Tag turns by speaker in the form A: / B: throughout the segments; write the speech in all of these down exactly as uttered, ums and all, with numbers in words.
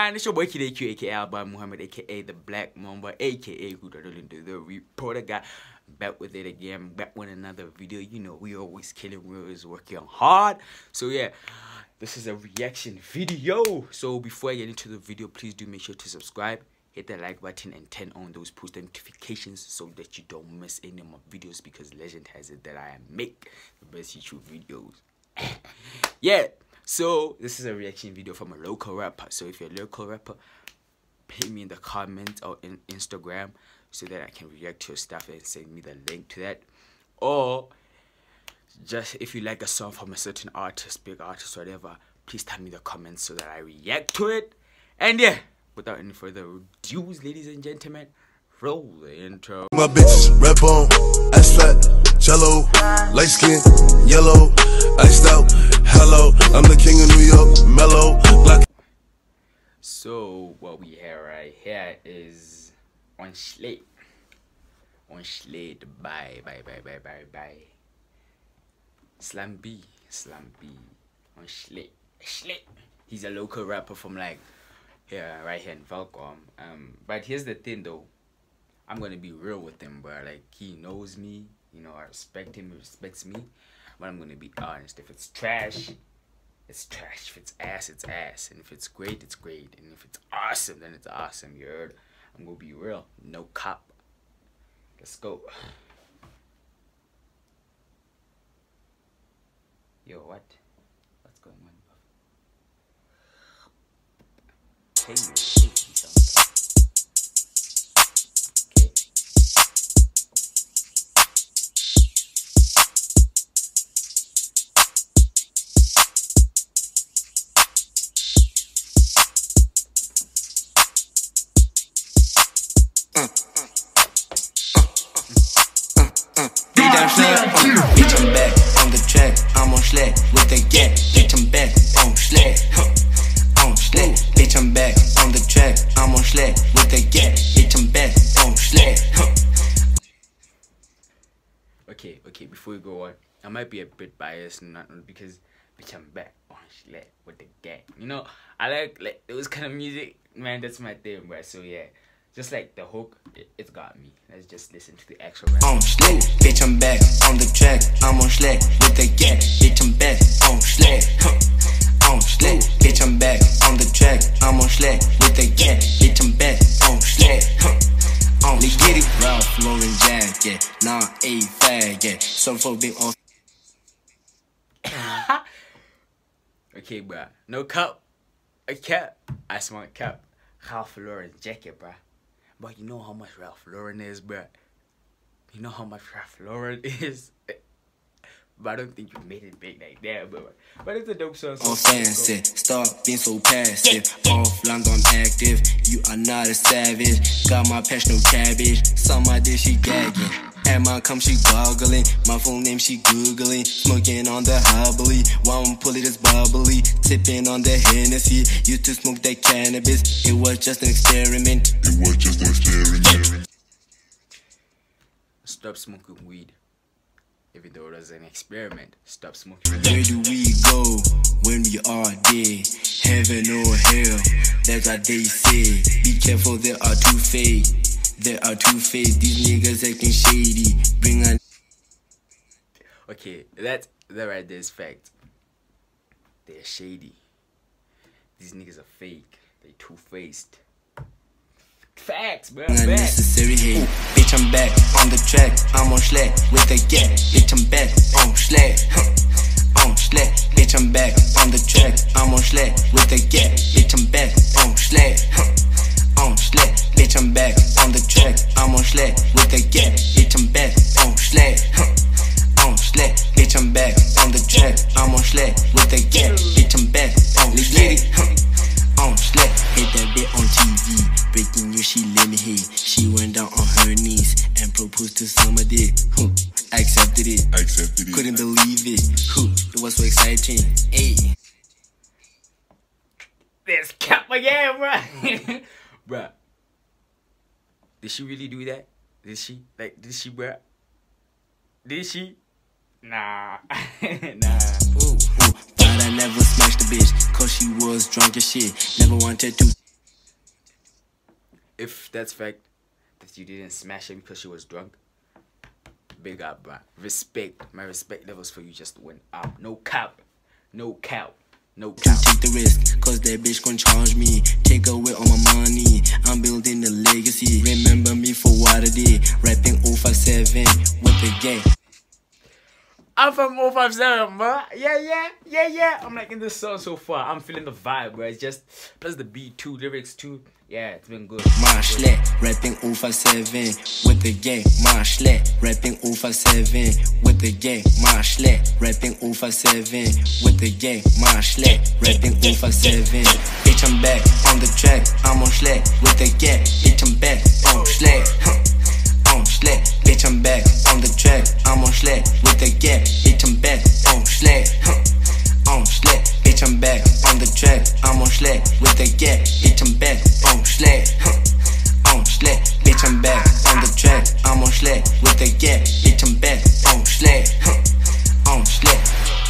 A: man, it's your boy Kid A Q, aka Alba Muhammad, aka the Black Mamba, aka who the the reporter guy. Back with it again, back with another video. You know, we always killing, we always working hard. So yeah, this is a reaction video. So before I get into the video, please do make sure to subscribe, hit that like button, and turn on those post notifications so that you don't miss any of my videos, because legend has it that I make the best YouTube videos. Yeah, so this is a reaction video from a local rapper. So if you're a local rapper, hit me in the comments or in Instagram so that I can react to your stuff and send me the link to that. Or just if you like a song from a certain artist, big artist, whatever, please tell me in the comments so that I react to it. And yeah, without any further ado, ladies and gentlemen, roll the intro.
B: My bitches red bone, Shlatt, jello, light skin, yellow, iced out, hello, I'm the king of New York, mellow, black.
A: So what we have right here is on Shlatt, on Shlatt, bye, bye, bye, bye, bye, bye. Slump.B, Slump.B, on Shlatt, Shlatt. He's a local rapper from like here, right here in Valcom. Um, but here's the thing though, I'm gonna be real with him, bro. Like, he knows me, you know, I respect him, he respects me. But I'm gonna be honest. If it's trash, it's trash. If it's ass, it's ass. And if it's great, it's great. And if it's awesome, then it's awesome. You heard? I'm gonna be real. No cop. Let's go. Yo, what? What's going on? Hey, you shaky something. Okay.
C: Bitch, I'm back on the track. I'm on Shlatt with the gap. Bitch, I'm back on Shlatt. On Shlatt. Bitch, I'm back on the track. I'm on Shlatt with the gap. Bitch, I'm back on Shlatt.
A: Okay, okay. Before we go on, I might be a bit biased, not because bitch, I'm back on Shlatt with the gap. You know, I like like those kind of music, man. That's my thing, bro. So yeah. Just like the hook, it, it's got me. Let's just listen to the actual rap.
C: On Shlatt, bitch, I'm back on the track. I'm on Shlatt with the gap. Bitch, I'm back on Shlatt. On Shlatt, bitch, I'm back on the track. I'm on Shlatt with the gap. Bitch, I'm back on Shlatt. On Shlatt. Get it, Ralph Lauren jacket, nah a faggot. Some folk big on.
A: Okay, bruh. No cup. A cap. I smell cap. Ralph Lauren jacket, bruh. But you know how much Ralph Lauren is, bruh. You know how much Ralph Lauren is. But I don't think you made it big like that, but but it's a dope song.
C: So fancy, stop being so passive. Offline, I'm active. You are not a savage. Got my passion, no cabbage. Some my dish, she gagging. At my come, she goggling. My full name, she googling. Smoking on the hubbly. One pull it is bubbly. Tipping on the Hennessy. Used to smoke that cannabis. It was just an experiment.
B: It was just an experiment.
A: Stop smoking weed. Even though it was an experiment, stop smoking weed.
C: Where do we go when we are dead? Heaven or hell? That's what they say. Be careful, there are two fake. There are two faced. These niggas acting shady. Bring on.
A: Okay, that's that right there is fact. They're shady. These niggas are fake. They two faced. Facts, bro.
C: Unnecessary hate. Bitch, I'm back on the track. I'm on Shlatt with the gap. Bitch, I'm back on Shlatt. On Shlatt. Bitch, I'm back on the track. I'm on Shlatt with the gap. Bitch, I'm back on Shlatt. On Shlatt. Bitch, I'm back on the track. I'm on Shlatt with the gap. Bitch, I'm back on Shlatt. On Shlatt. Bitch, I'm back on the track. I'm on Shlatt with the gap. Bitch, I'm back on Shlatt. On Shlatt. Hit that bit on T V. Breaking news, she let me hit. She went down on her knees and proposed to somebody. Who I accepted it.
B: I accepted it.
C: Couldn't believe it. Who it was so exciting. Hey.
A: There's cap again, bro. Bruh. Did she really do that? Did she? Like, did she, bruh? Did she? Nah. Nah.
C: Ooh, ooh. Thought I never smashed a bitch, cause she was drunk as shit. Never wanted to.
A: if that's fact that you didn't smash her because she was drunk, big up, bruh. Respect. My respect levels for you just went up. No cap. No cap. No cap.
C: Take the risk, cause that bitch gon' charge me. Take away all my money. I'm building a legacy. Remember me for what I did. Rapping oh five seven with the gang.
A: I'm from oh five seven, bro. Yeah, yeah, yeah, yeah. I'm liking this song so far. I'm feeling the vibe, bro. It's just, plus the beat too, lyrics too. Yeah, it's been good.
C: My Shlatt, rapping oh five seven with the gang. My Shlatt, rapping oh five seven with the gang. My Shlatt, rapping oh five seven with the gang. My Shlatt, rapping oh five seven. Bitch, I'm back on the track. I'm on Shlatt with the gang. Bitch, I'm back on Shlatt. Huh. On Shlatt, bitch, I'm back on the track. I'm on Shlatt with the gang. Bitch, I'm back on Shlatt. Huh. On Shlatt, bitch, I'm back on the track. I'm on Shlatt with the gang. Bitch, I'm back on Shlatt. Huh. On Shlatt, bitch, I'm back on the track. I'm on Shlatt with the gang. Bitch, I'm back on Shlatt. Huh. On Shlatt.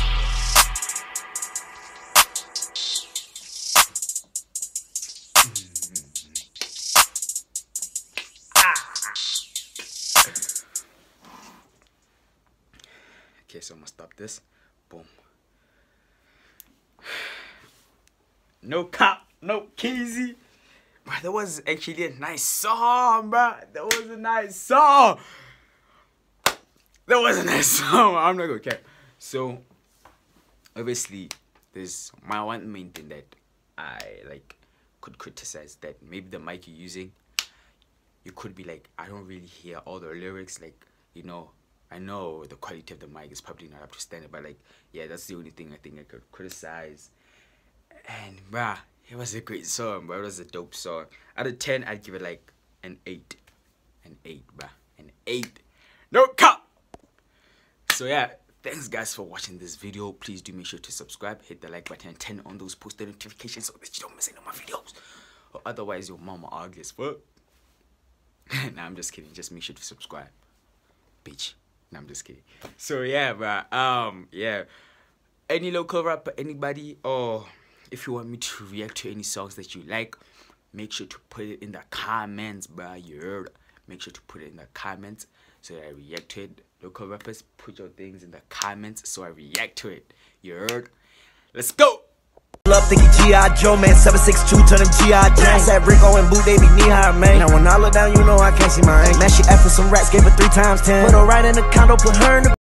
A: Okay, so I'm gonna stop this. Boom. No cop, no Keezy. Bro, that was actually a nice song, bro. That was a nice song. That was a nice song. I'm not gonna care. So, obviously, there's my one main thing that I like could criticize, that maybe the mic you're using, you could be like, I don't really hear all the lyrics, like, you know. I know the quality of the mic is probably not up to standard, but like, yeah, that's the only thing I think I could criticize. And bruh, it was a great song, bro. It was a dope song. Out of ten, I'd give it like an eight. An eight, bruh. An eight. No cap! So yeah, thanks guys for watching this video. Please do make sure to subscribe, hit the like button, and turn on those post notifications so that you don't miss any of my videos. Or otherwise, your mama ugly as fuck. Nah, I'm just kidding. Just make sure to subscribe, bitch. No, I'm just kidding. So yeah, but um, yeah. Any local rapper, anybody, or if you want me to react to any songs that you like, make sure to put it in the comments, bro. You heard? Make sure to put it in the comments so that I react to it. Local rappers, put your things in the comments so I react to it. You heard? Let's go.
D: Up thinking G I Joe, man, seven six two, turn him G I Jane. Said Rico and Boo, they be knee high, man. Now when I look down, you know I can't see my aim. Man, she F with some rats, gave her three times ten. Put her right in the condo, put her in the